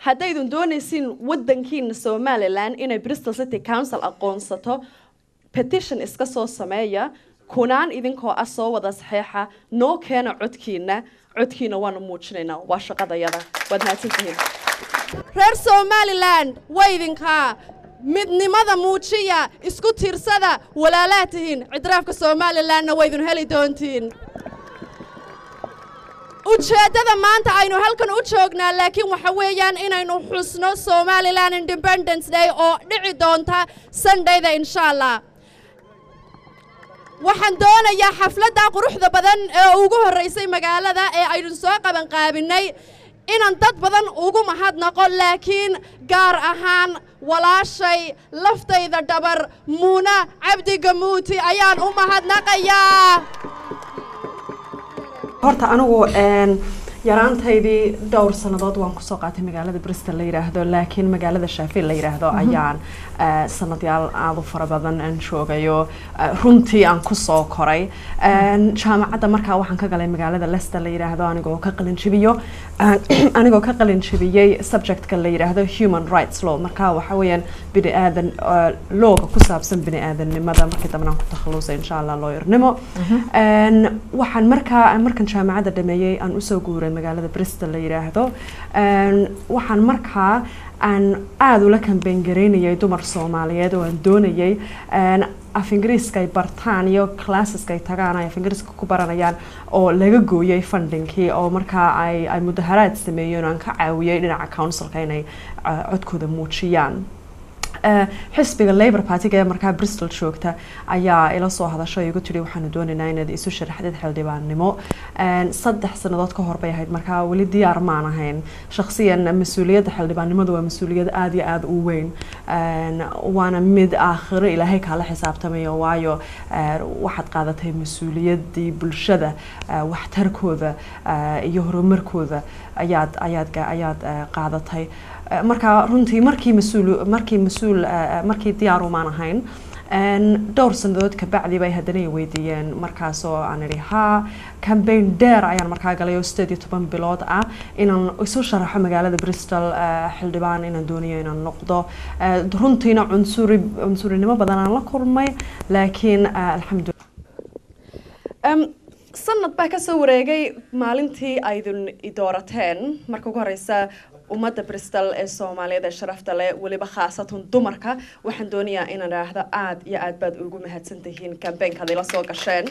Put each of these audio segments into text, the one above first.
haddaydun doonaysiin waddankiina Somaliland inay Bristol City Council aqoonsato petition iska soo sameeya kunaan idinkoo soo wada saxeexa noo keena codkiina waanu muujinaynaa waa shaqadayada waad mahadsantihiin reer Somaliland waydinka midnimada muujiya isku tiirsada walaalaatihiin cidraafka Somalilandna waydin heli doontiin ujeedada maanta aynu halkan u joognaa laakiin waxa weeyaan inaynu xusno Somaliland Independence Day oo dhici doonta Sundayda insha Allah waxaan doonayaa xafladda quruxda badan ee ugu horeysay magaalada ee aynu soo qaban qaabinay inaan dad badan ugu mahadnaqo laakiin gaar ahaan walaashay laftayda dhabar Muuna Cabdi Gamuuti ayaan u mahadnaqayaa horta anigu yaraantaydii dhowr sanadood waan ku soo qaatay magaalada Bristol la yiraahdo laakiin magaalada Sheffield la yiraahdo ayaan sanadyaal aad u fara badan aan joogayo runtii aan ku soo koray jaamacadda markaa waxaan ka galay magaalada Leicester la yiraahdo anigoo ka qalin jabiyay subject-ka la yiraahdo human rights law markaa waxa weeyaan bini'aadan looga ku saabsan bini'aadanimada markii dambana ku takhalusay insha Allah looyarnimo waxaan markaan jaamacadda dhameeyay aan u soo guuray magaalada Bristol la yiraahdo waxaan markaa aan aad ula campaign gareynayay dumar Soomaaliyeed oo aan doonayay af Ingiriiska ay bartaan iyo classeska ay tagaan ay af Ingiriiska ku baranayaan oo laga gooyay fundingkii oo markaa ay mudaharaad sameeyeen oo aan ka caawiyay dhinaca councilka inay codkooda muujiyaan xisbiga Labour Party ee markaa Bristol joogta ayaa ila soo hadashay igu tiri waxaan doonaynaa inaad isu sharaxdid xildhibaannimo 3 sanadood ka hor bay ahayd markaa wali diyaar ma ahayn shakhsiyan mas'uuliyadda xildhibaannimadu waa mas'uuliyad aad iyo aad u weyn waana mid aakhiro Ilaahay kala xisaabtamayo waayo waxaad qaadatay mas'uuliyadii bulshada waxtarkooda iyo horumarkooda ayaad qaadatay markaa runtii markii diyaar uma ahayn dhowr sanadood ka bacdi bay haddana weydiiyeen markaas oo aan idhi campaign dheer ayaan markaa galay oo 18 bilood ah inaan isu sharaxo magaalada Bristol xildhibaan inaan doonayo inaan noqdo runtiina cunsurinimo badan aan la kulmay laakiin alxamdulillah sanad baa ka soo wareegay maalintii aydun idoorateen marka ugu horeysa ummadda Bristol ee Soomaaliyeed ee sharafta leh waliba khaasatan dumarka waxaan doonayaa inaan raahdo aad iyo aad baad ugu mahadsantihiin campaign-ka la soo gasheen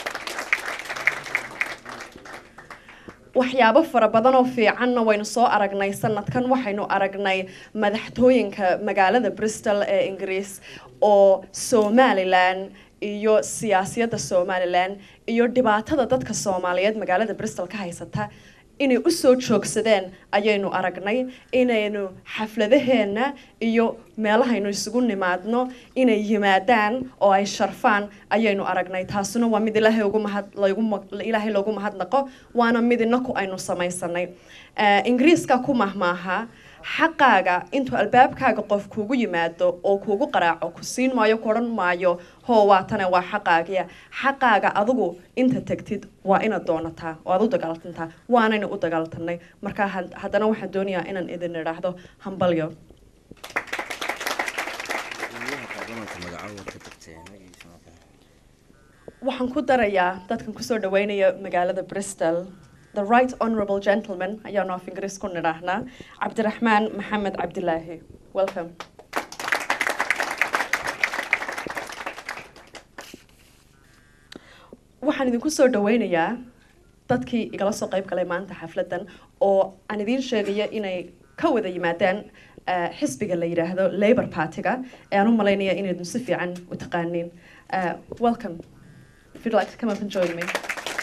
waxyaabo fara badan oo fiicanna waynu soo aragnay sanadkan waxaynu aragnay madaxtooyinka magaalada Bristol ee Ingiriis oo Somaliland iyo siyaasadda Somaliland iyo dhibaatada dadka Soomaaliyeed magaalada Bristol ka haysata inay u soo joogsadeen ayaynu aragnay inaynu xafladaheena iyo meelahaynu isugu nimaadno inay yimaadaan oo ay sharfaan ayaynu aragnay taasuna waa mid Ilaahay loogu mahadnaqo waana mid inaku aynu samaysanay Ingiriiska ku mahmaaha xaqaaga intuu albaabkaaga qof kuugu yimaado oo kuugu qaraaco ku siin maayo ku oran maayo waatana waa xaqaaga adigu inta tagtid waa inaad doonataa oo aad u dagaalantaa waanayna u dagaalanay marka haddana waxaan doonayaa inaan idin idhaahdo hambalyo waxaan ku darayaa dadkan kusoo dhaweynaya magaalada Bristol The Right Honourable Gentleman ayaanu af Ingiriis ku nidhaahnaa Cabdiraxmaan Maxamed Cabdilaahi welcome waxaan idinku soo dhaweynayaa dadkii igala soo qayb galay maanta xafladan oo aan idin sheegaya inay ka wada yimaadaan xisbiga la yiraahdo Labour Party-ga ee aan u maleynaya inay si fiican u taqaaniin welcome if you'd like to come up and join me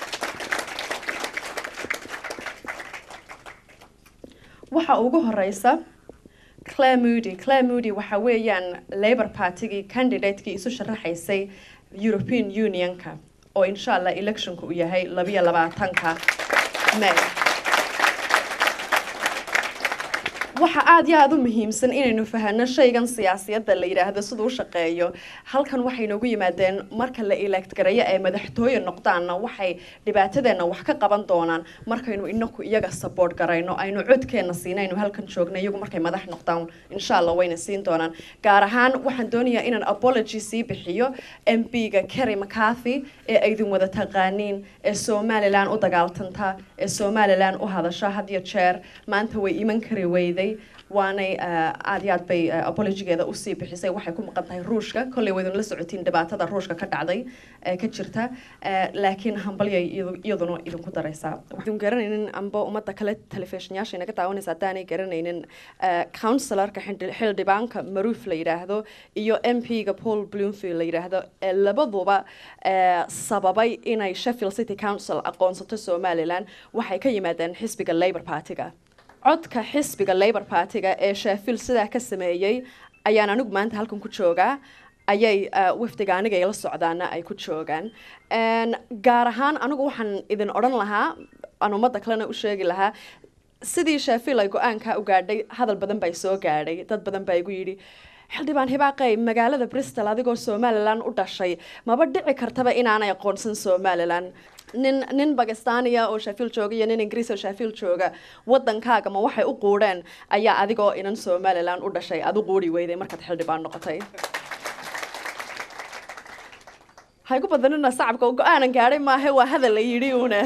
waxa ugu horeysa Claire Moody waxa weeyaan Labour Party-gi candidate-kii isu sharaxaysay European Union-ka oo insha Allah election-ku u yahay 22-ka May waxa aad iyo aad u muhiimsan inaynu fahanno shaygan siyaasiyadda la yiraahdo siduu u shaqeeyo halkan waxay noogu yimaadeen marka la elect gareeyo ay madaxtooye noqdaanna waxay dhibaatadeena wax ka qaban doonaan markaynu inaku iyaga support garayno aynu codkeena siinayno halkan joogna iyagu markay madax noqdaan insha Allah wayna siin doonaan gaar ahaan waxaan doonayaa inaan apology sii bixiyo MP-ga Kerry McCarthy ee aydin wada taqaaniin ee Somaliland u dagaaltanta ee Somaliland u hadasha had iyo jeer maanta way iman kari weyday waanay aad iyo aad bay apology-geeda u sii bixisay waxay ku maqan tahay ruushka kolley waydin la socotiin dhibaatada ruushka ka dhacday ka jirta laakiin hambalyay iyaduna idinku daraysaa waxaan garanaynin amba ummadda kale telefishinyaasha inaga daawanaysa haddaanay garanaynin counselorka xildhibaanka Maruuf la yidhaahdo iyo MP-ga Paul Bloomfield la yidhaahdo labaduba sababay inay Sheffield City Council aqoonsato Somaliland waxay ka yimaadeen xisbiga Labour Party-ga codka xisbiga Labour Party-ga ee Sheffield sidaa ka sameeyay ayaan anigu maanta halkan ku joogaa ayay wafdiga aniga ay la socdaana ay ku joogaan gaar ahaan anigu waxaan idin odhan lahaa aan ummadda kalena u sheegi lahaa sidii Sheffield ay go'aanka u gaadhay hadal badan bay soo gaadhay dad badan baa igu yidhi xildhibaan hibaaqay magaalada Bristol adigoo Somaliland u dhashay maba dhici kartaba inaanay aqoonsan Somaliland nin Pakistaniya oo Sheffield jooga iyo nin Ingiriis oo Sheffield jooga wadankaaga ma waxay u quudeen ayaa adigoo inan Somaliland u dhashay aad u quudi weyday markaad xildhibaan noqotay hay ku badanina shacabka go'aanan gaadhay maahe waa hadal la yidhi una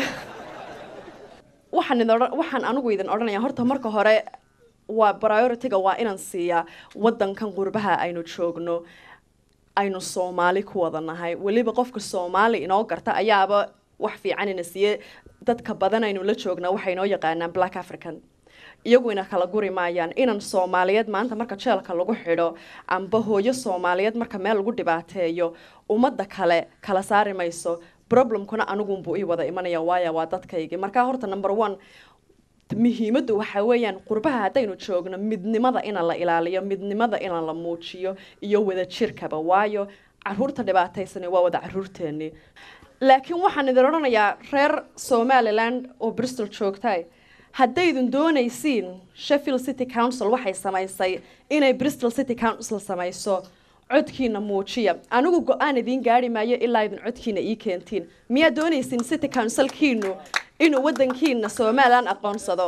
waxaan anigu idin odhanayaa horta marka hore waa priority-ga waa inaan siiyaa wadankan qurbaha aynu joogno aynu Soomaali ku wada nahay waliba qofka Soomaali inoo garta ayaaba wax fiican ina siiye dadka badan aynu la joogna waxay noo yaqaanaan Black African iyagu ina kala guri maayaan inan Soomaaliyeed maanta marka jeelka lagu xidho amba hooyo Soomaaliyeed marka meel lagu dhibaateeyo ummadda kale kala saari mayso problemkuna anigu buu ii wada imanaya waaya waa dadkayga marka horta number 1 muhiimadu waxa weeyaan qurbaha hadaynu joogno midnimada in la ilaaliyo midnimada in la muujiyo iyo wada jirkaba waayo caruurta dhibaataysan waa wada caruurteeni laakiin waxaan idin oranayaa reer Somaliland oo Bristol joogtay haddaydun doonaysiin Sheffield City Council waxay samaysay inay Bristol City Council samayso codkiina muujiya anigu go'aan idin gaari maayo ilaa idin codkiina ii keentiin miya doonaysiin City Council kiinu inuu wadankiina Somaliland aqoonsado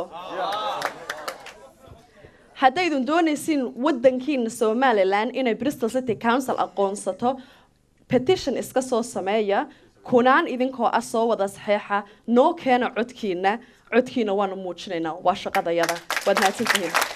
haddaydun doonaysiin wadankiina Somaliland inay Bristol City Council aqoonsato petition iska soo sameeya kunaan idinkoo soo wada saxeexa noo keena codkiina waanu muujinaynaa waa shaqadayada waad mahadsantihiin